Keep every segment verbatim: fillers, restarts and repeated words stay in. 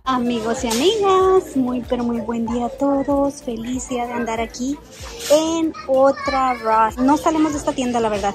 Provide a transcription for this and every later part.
Amigos y amigas, muy pero muy buen día a todos. Feliz día de andar aquí en otra Ross. No salimos de esta tienda, la verdad.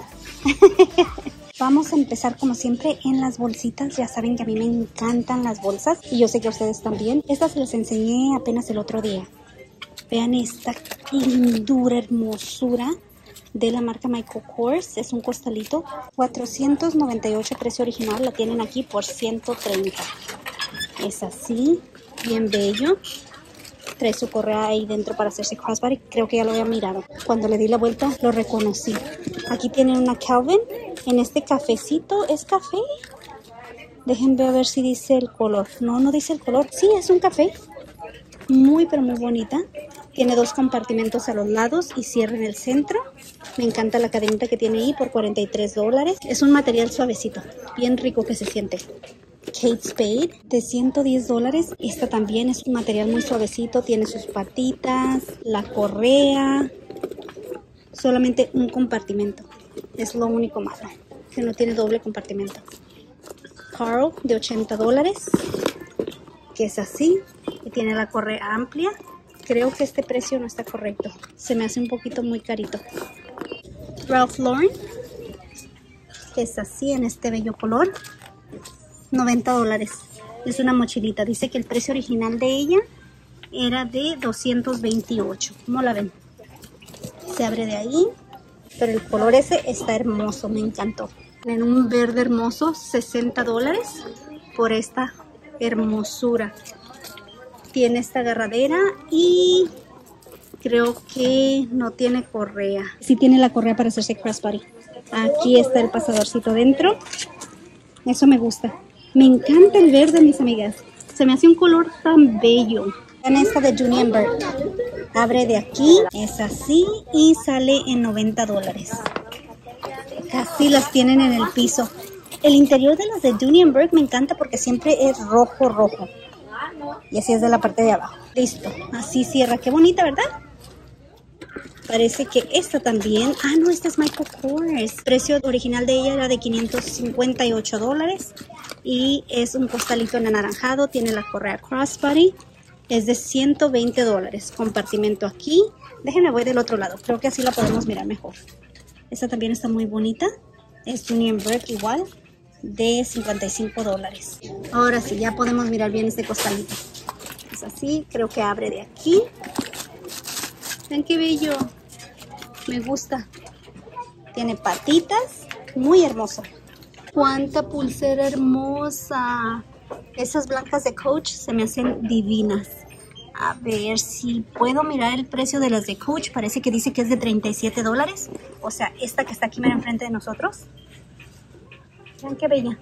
Vamos a empezar como siempre en las bolsitas. Ya saben que a mí me encantan las bolsas y yo sé que a ustedes también. Estas se las enseñé apenas el otro día. Vean esta lindura, hermosura de la marca Michael Kors. Es un costalito, cuatrocientos noventa y ocho precio original. La tienen aquí por ciento treinta. Es así, bien bello. Trae su correa ahí dentro para hacerse crossbody. Creo que ya lo había mirado. Cuando le di la vuelta lo reconocí. Aquí tienen una Calvin en este cafecito. ¿Es café? Déjenme ver si dice el color. No, no dice el color. Sí, es un café. Muy pero muy bonita. Tiene dos compartimentos a los lados y cierre en el centro. Me encanta la cadenita que tiene ahí por cuarenta y tres dólares. Es un material suavecito, bien rico que se siente. Kate Spade de ciento diez dólares. Esta también es un material muy suavecito. Tiene sus patitas, la correa. Solamente un compartimento. Es lo único malo, que no tiene doble compartimento. Carl de ochenta dólares. Que es así. Y tiene la correa amplia. Creo que este precio no está correcto. Se me hace un poquito muy carito. Ralph Lauren. Que es así en este bello color. noventa dólares. Es una mochilita. Dice que el precio original de ella era de doscientos veintiocho. ¿Cómo la ven? Se abre de ahí. Pero el color ese está hermoso. Me encantó. En un verde hermoso. sesenta dólares por esta hermosura. Tiene esta agarradera y creo que no tiene correa. Sí tiene la correa para hacerse crossbody. Aquí está el pasadorcito dentro. Eso me gusta. Me encanta el verde, mis amigas. Se me hace un color tan bello. Vean esta de Junior Berg. Abre de aquí, es así y sale en noventa dólares. Casi las tienen en el piso. El interior de las de Junior Berg me encanta porque siempre es rojo, rojo. Y así es de la parte de abajo. Listo, así cierra. Qué bonita, ¿verdad? Parece que esta también. Ah, no, esta es Michael Kors. El precio original de ella era de quinientos cincuenta y ocho dólares. Y es un costalito en anaranjado. Tiene la correa crossbody. Es de ciento veinte dólares. Compartimento aquí. Déjenme, voy del otro lado. Creo que así la podemos mirar mejor. Esta también está muy bonita. Es Junior Berg igual. De cincuenta y cinco dólares. Ahora sí, ya podemos mirar bien este costalito. Es así. Creo que abre de aquí. Ven qué bello. Me gusta. Tiene patitas. Muy hermoso. Cuánta pulsera hermosa. Esas blancas de Coach se me hacen divinas. A ver si puedo mirar el precio de las de Coach. Parece que dice que es de treinta y siete dólares. O sea, esta que está aquí mira enfrente de nosotros. Vean qué bella.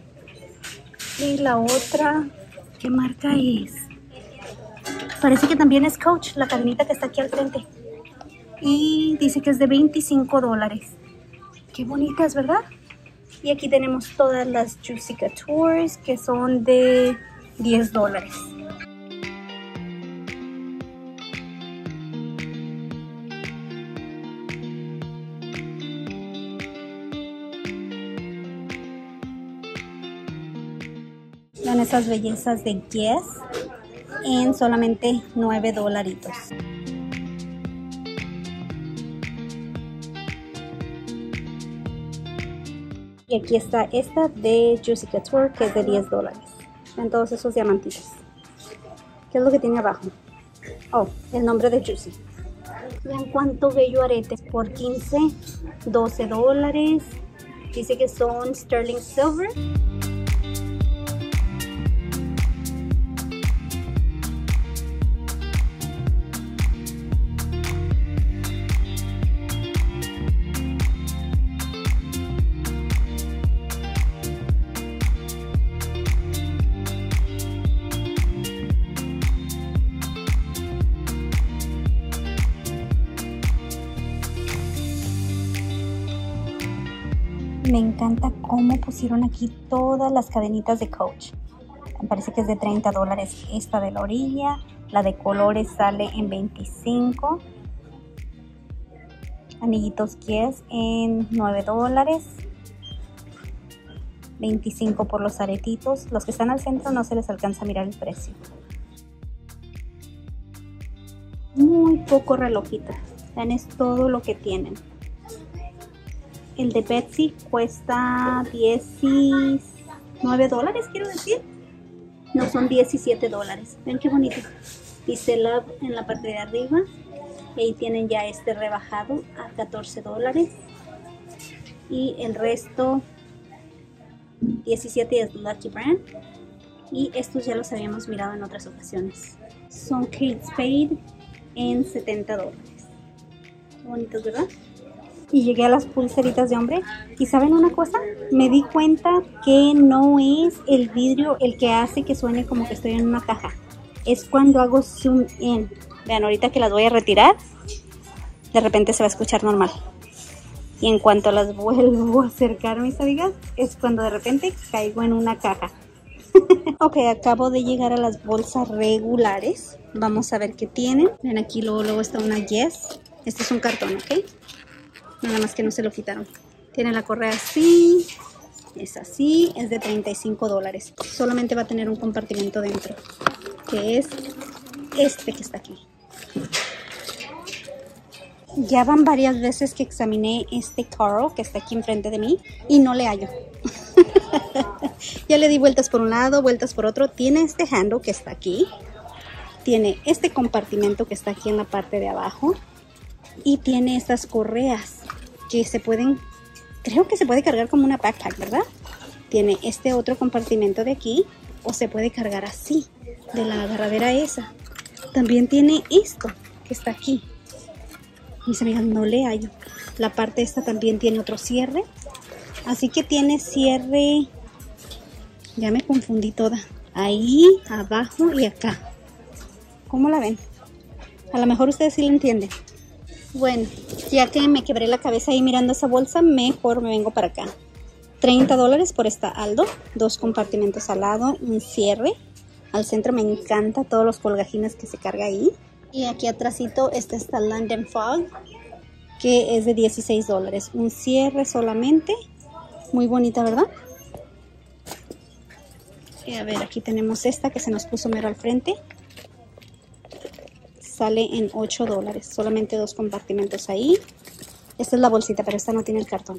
Y la otra. ¿Qué marca es? Parece que también es Coach. La cadenita que está aquí al frente. Y dice que es de veinticinco dólares. Qué bonitas, ¿verdad? Y aquí tenemos todas las Juicy Couture que son de diez dólares. Vean esas bellezas de Guess en solamente nueve dolaritos. Y aquí está esta de Juicy Couture que es de diez dólares. Vean todos esos diamantitos. ¿Qué es lo que tiene abajo? Oh, el nombre de Juicy. Vean cuánto bello arete. Por quince, doce dólares. Dice que son Sterling Silver. Me encanta cómo pusieron aquí todas las cadenitas de Coach. Me parece que es de treinta dólares esta de la orilla. La de colores sale en veinticinco. Anillitos Guess en nueve dólares. veinticinco por los aretitos. Los que están al centro no se les alcanza a mirar el precio. Muy poco relojito. Vean, es todo lo que tienen. El de Betsy cuesta diecinueve dólares, quiero decir. No, son diecisiete dólares. Ven qué bonito. Dice Love en la parte de arriba. Y ahí tienen ya este rebajado a catorce dólares. Y el resto diecisiete es Lucky Brand. Y estos ya los habíamos mirado en otras ocasiones. Son Kate Spade en setenta dólares. Qué bonitos, ¿verdad? Y llegué a las pulseritas de hombre. ¿Y saben una cosa? Me di cuenta que no es el vidrio el que hace que suene como que estoy en una caja. Es cuando hago zoom in. Vean, ahorita que las voy a retirar, de repente se va a escuchar normal. Y en cuanto las vuelvo a acercar, mis amigas, es cuando de repente caigo en una caja. Ok, acabo de llegar a las bolsas regulares. Vamos a ver qué tienen. Ven, aquí luego, luego está una Yes. Este es un cartón, ¿ok? Nada más que no se lo quitaron. Tiene la correa así. Es así. Es de treinta y cinco dólares. Solamente va a tener un compartimento dentro, que es este que está aquí. Ya van varias veces que examiné este carro que está aquí enfrente de mí y no le hallo. Ya le di vueltas por un lado, vueltas por otro. Tiene este handle que está aquí. Tiene este compartimento que está aquí en la parte de abajo. Y tiene estas correas que se pueden, creo que se puede cargar como una backpack, ¿verdad? Tiene este otro compartimento de aquí, o se puede cargar así, de la agarradera esa. También tiene esto que está aquí. Mis amigas, no le hallo. La parte esta también tiene otro cierre. Así que tiene cierre, ya me confundí toda. Ahí, abajo y acá. ¿Cómo la ven? A lo mejor ustedes sí la entienden. Bueno, ya que me quebré la cabeza ahí mirando esa bolsa, mejor me vengo para acá. treinta dólares por esta Aldo. Dos compartimentos al lado, un cierre. Al centro me encanta todos los colgajines que se carga ahí. Y aquí atrásito está esta London Fog, que es de dieciséis dólares. Un cierre solamente. Muy bonita, ¿verdad? Y a ver, aquí tenemos esta que se nos puso mero al frente. Sale en ocho dólares. Solamente dos compartimentos ahí. Esta es la bolsita, pero esta no tiene el cartón.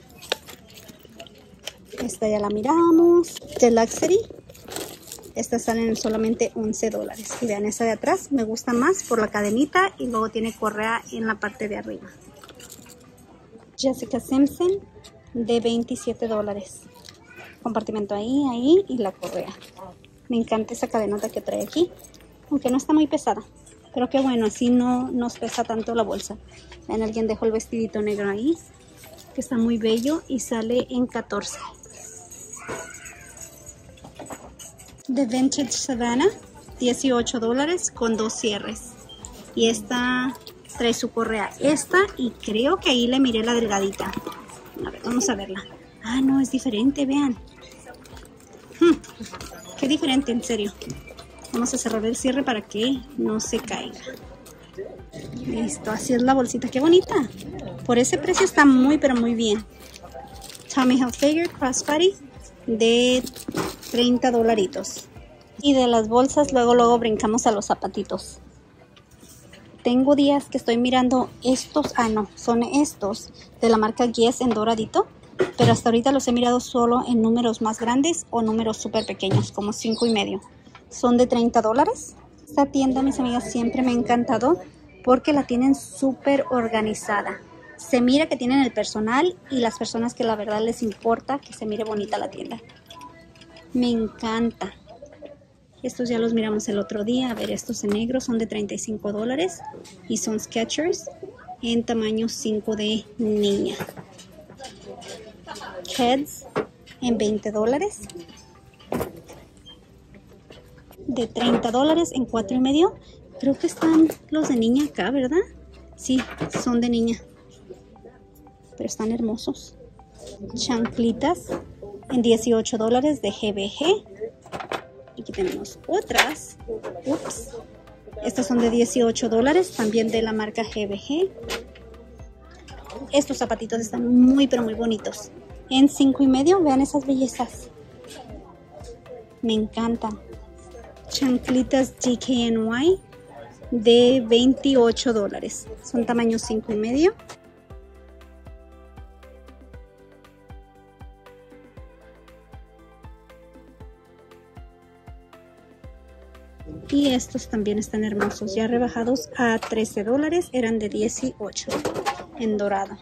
Esta ya la miramos. The Luxury. Estas salen en solamente once dólares. Y vean, esta de atrás me gusta más por la cadenita y luego tiene correa en la parte de arriba. Jessica Simpson de veintisiete dólares. Compartimento ahí, ahí y la correa. Me encanta esa cadenota que trae aquí, aunque no está muy pesada. Pero que bueno, así no nos pesa tanto la bolsa. Vean, alguien dejó el vestidito negro ahí, que está muy bello y sale en catorce. The Vintage Savannah, dieciocho dólares con dos cierres. Y esta trae su correa. Esta, y creo que ahí le miré la delgadita. A ver, vamos a verla. Ah, no, es diferente, vean. Hmm, qué diferente, en serio. Vamos a cerrar el cierre para que no se caiga. Listo, así es la bolsita. ¡Qué bonita! Por ese precio está muy, pero muy bien. Tommy Hilfiger Crossbody de treinta dolaritos. Y de las bolsas luego, luego brincamos a los zapatitos. Tengo días que estoy mirando estos. Ah, no, son estos de la marca Guess en doradito. Pero hasta ahorita los he mirado solo en números más grandes o números súper pequeños, como cinco y medio. Son de treinta dólares. Esta tienda, mis amigas, siempre me ha encantado porque la tienen súper organizada. Se mira que tienen el personal y las personas que la verdad les importa que se mire bonita la tienda. Me encanta. Estos ya los miramos el otro día. A ver, estos en negro son de treinta y cinco dólares y son Skechers en tamaño cinco de niña. Keds en veinte dólares. De treinta dólares en cuatro y medio. Creo que están los de niña acá, ¿verdad? Sí, son de niña. Pero están hermosos. Chanclitas en dieciocho dólares de G B G. Y aquí tenemos otras. Ups. Estas son de dieciocho dólares, también de la marca G B G. Estos zapatitos están muy, pero muy bonitos. En cinco y medio, vean esas bellezas. Me encantan. Chanclitas D K N Y de veintiocho dólares. Son tamaño cinco y medio. Y estos también están hermosos, ya rebajados a trece dólares, eran de dieciocho en dorado.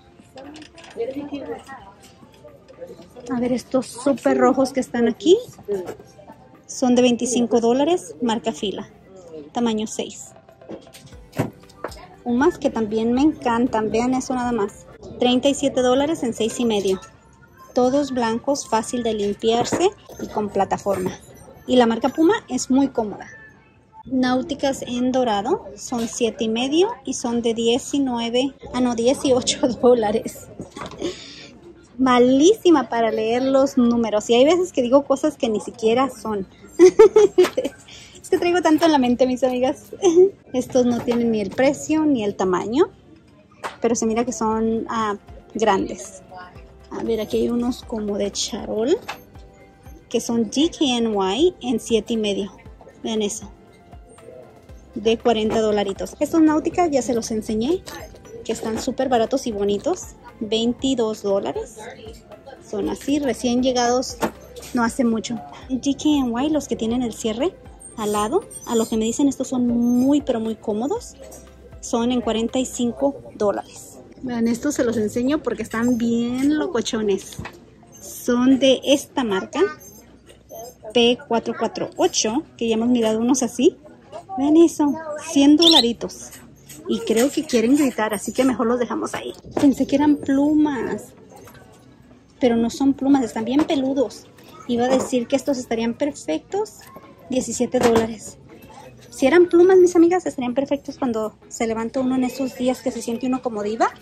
A ver, estos súper rojos que están aquí son de veinticinco dólares, marca Fila, tamaño seis. Unas que también me encantan, vean eso nada más, treinta y siete dólares en seis y medio. Todos blancos, fácil de limpiarse y con plataforma. Y la marca Puma es muy cómoda. Náuticas en dorado son siete y medio y son de diecinueve, ah no, dieciocho dólares. Malísima para leer los números y hay veces que digo cosas que ni siquiera son. Es que traigo tanto en la mente, mis amigas. Estos no tienen ni el precio ni el tamaño, pero se mira que son ah, grandes. A ver, aquí hay unos como de charol que son D K N Y en siete y medio. Vean eso, de cuarenta dolaritos. Estos náuticas ya se los enseñé, que están súper baratos y bonitos, veintidós dólares. Son así, recién llegados, no hace mucho. D K N Y, los que tienen el cierre al lado, a lo que me dicen, estos son muy pero muy cómodos, son en cuarenta y cinco dólares. Vean, estos se los enseño porque están bien locochones. Son de esta marca, P cuatro cuatro ocho, que ya hemos mirado unos así. Vean eso, cien dolaritos. Y creo que quieren gritar, así que mejor los dejamos ahí. Pensé que eran plumas, pero no son plumas, están bien peludos. Iba a decir que estos estarían perfectos, diecisiete dólares. Si eran plumas, mis amigas, estarían perfectos cuando se levanta uno en esos días que se siente uno como diva.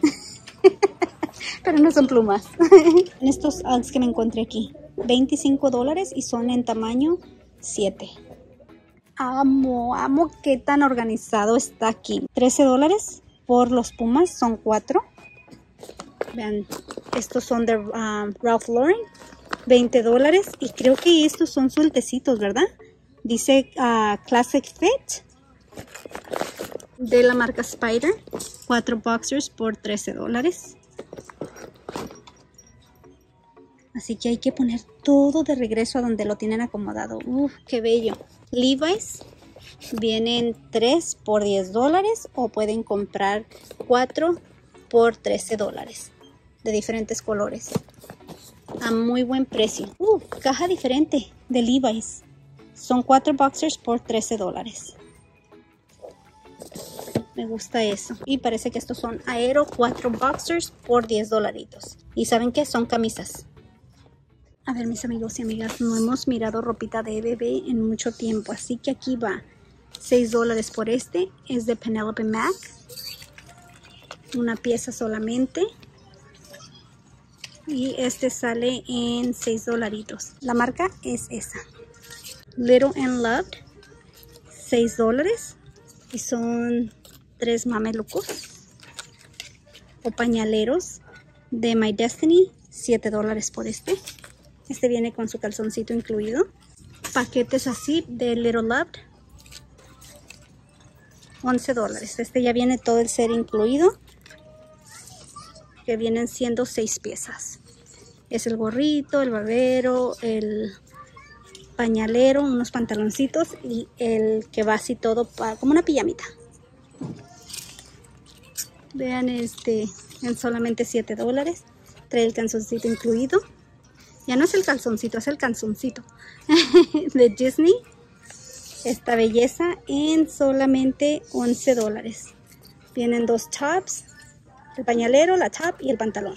Pero no son plumas. Estos Uggs que me encontré aquí, veinticinco dólares y son en tamaño siete. Amo, amo qué tan organizado está aquí. trece dólares por los Pumas, son cuatro. Vean, estos son de uh, Ralph Lauren, veinte dólares. Y creo que estos son sueltecitos, ¿verdad? Dice uh, Classic Fit de la marca Spider. cuatro boxers por trece dólares. Así que hay que poner todo de regreso a donde lo tienen acomodado. Uf, qué bello. Levi's vienen tres por diez dólares o pueden comprar cuatro por trece dólares de diferentes colores a muy buen precio. Uh, caja diferente de Levi's. Son cuatro boxers por trece dólares. Me gusta eso. Y parece que estos son Aero, cuatro boxers por diez dolaritos. ¿Y saben qué? Son camisas. A ver, mis amigos y amigas, no hemos mirado ropita de bebé en mucho tiempo, así que aquí va. seis dólares por este, es de Penelope Mac. Una pieza solamente. Y este sale en seis dolaritos. La marca es esa. Little and Loved, seis dólares. Y son tres mamelucos o pañaleros de My Destiny, siete dólares por este. Este viene con su calzoncito incluido. Paquetes así de Little Loved, once dólares. Este ya viene todo el set incluido, que vienen siendo seis piezas. Es el gorrito, el babero, el pañalero, unos pantaloncitos y el que va así todo para, como una pijamita. Vean, este en solamente siete dólares. Trae el calzoncito incluido. Ya no es el calzoncito, es el calzoncito de Disney. Esta belleza en solamente once dólares. Vienen dos tops, el pañalero, la top y el pantalón.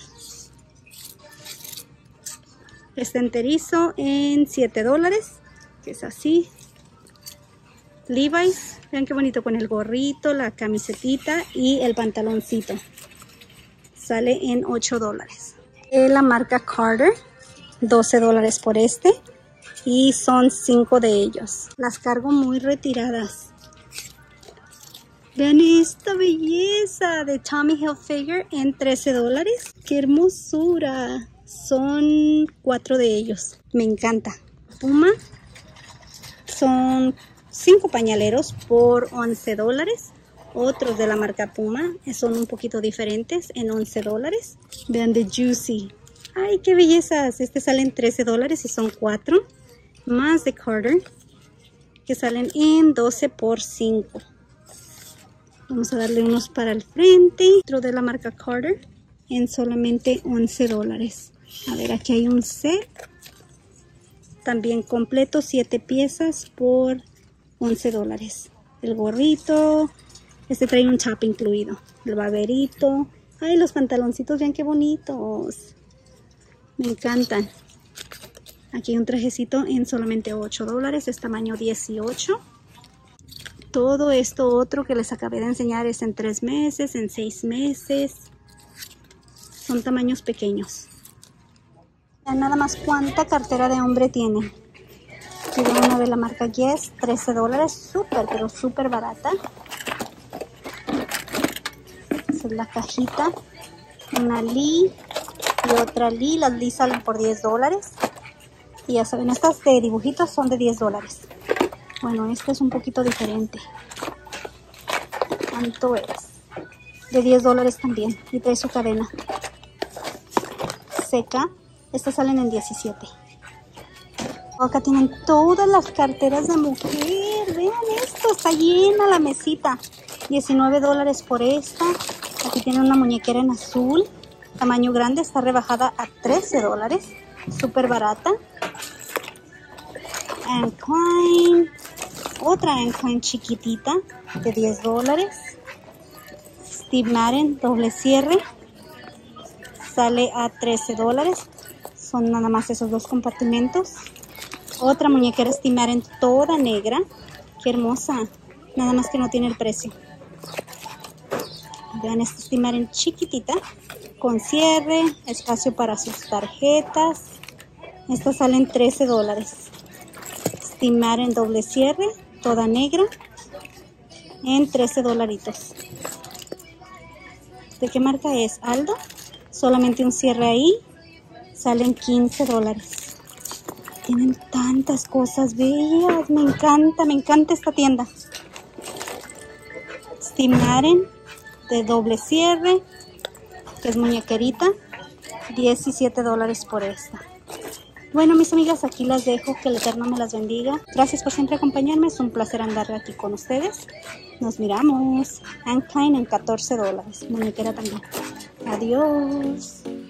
Este enterizo en siete dólares, que es así. Levi's, vean qué bonito con el gorrito, la camisetita y el pantaloncito. Sale en ocho dólares. De la marca Carter, doce dólares por este. Y son cinco de ellos. Las cargo muy retiradas. Vean esta belleza de Tommy Hilfiger en trece dólares. ¡Qué hermosura! Son cuatro de ellos. Me encanta. Puma son cinco pañaleros por once dólares. Otros de la marca Puma, son un poquito diferentes, en once dólares. Vean de Juicy. ¡Ay, qué bellezas! Este salen trece dólares y son cuatro. Más de Carter, que salen en doce por cinco. Vamos a darle unos para el frente. Otro de la marca Carter, en solamente once dólares. A ver, aquí hay un set. También completo, siete piezas por once dólares. El gorrito. Este trae un top incluido. El baberito. Ay, los pantaloncitos, vean qué bonitos. Me encantan. Aquí hay un trajecito en solamente ocho dólares. Es tamaño dieciocho. Todo esto otro que les acabé de enseñar es en tres meses, en seis meses. Son tamaños pequeños. Vean nada más cuánta cartera de hombre tiene. Tiene una de la marca Guess, trece dólares. Súper, pero súper barata. Esa es la cajita. Una Lee y otra Lee. Las Lee salen por diez dólares. Y ya saben, estas de dibujitos son de diez dólares. Bueno, esta es un poquito diferente. ¿Cuánto es? De diez dólares también. Y trae su cadena seca. Estas salen en diecisiete. Acá tienen todas las carteras de mujer. Vean esto, está llena la mesita. diecinueve dólares por esta. Aquí tienen una muñequera en azul. Tamaño grande, está rebajada a trece dólares. Súper barata. Anne Klein. Otra Anne Klein chiquitita de diez dólares. Steve Madden, doble cierre. Sale a trece dólares. Son nada más esos dos compartimentos. Otra muñequera Steve Madden toda negra. Qué hermosa. Nada más que no tiene el precio. Vean esta Steve Madden chiquitita. Con cierre. Espacio para sus tarjetas. Estas salen trece dólares. Steve Madden doble cierre. Toda negra. En trece dolaritos. ¿De qué marca es? Aldo. Solamente un cierre ahí. Salen quince dólares. Tienen tantas cosas bellas. Me encanta, me encanta esta tienda. Steve Madden de doble cierre. Que es muñequerita. diecisiete dólares por esta. Bueno, mis amigas, aquí las dejo. Que el Eterno me las bendiga. Gracias por siempre acompañarme. Es un placer andar aquí con ustedes. Nos miramos. Anne Klein en catorce dólares. Muñequera también. Adiós.